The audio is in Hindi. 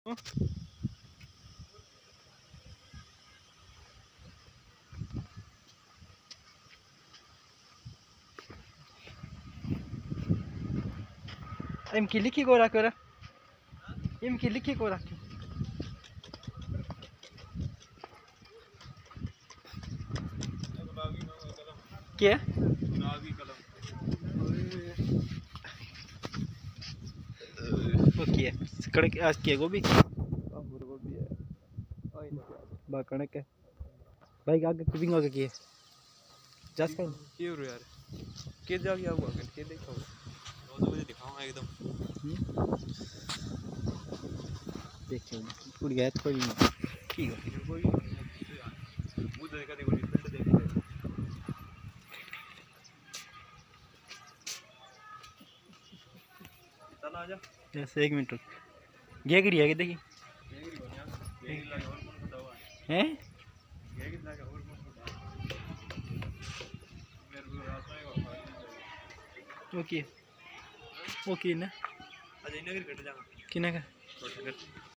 इनकी लिखी को रख कर इनकी लिखी को रख क्या ओके कणक आज के गोभी है बा कणक है भाई आगे कुकिंग आगे की है जस्ट का ये रो यार के जाग या हुआ के देखो 2 बजे दिखाऊंगा एकदम देखिए पूरी गैस कोई ठीक है कोई वो देखा देखो रिजल्ट देखो चल आजा जैसे 1 मिनट ये करी है देखी हैं ओके ओके ना अजय नगर कट जाएगा किने का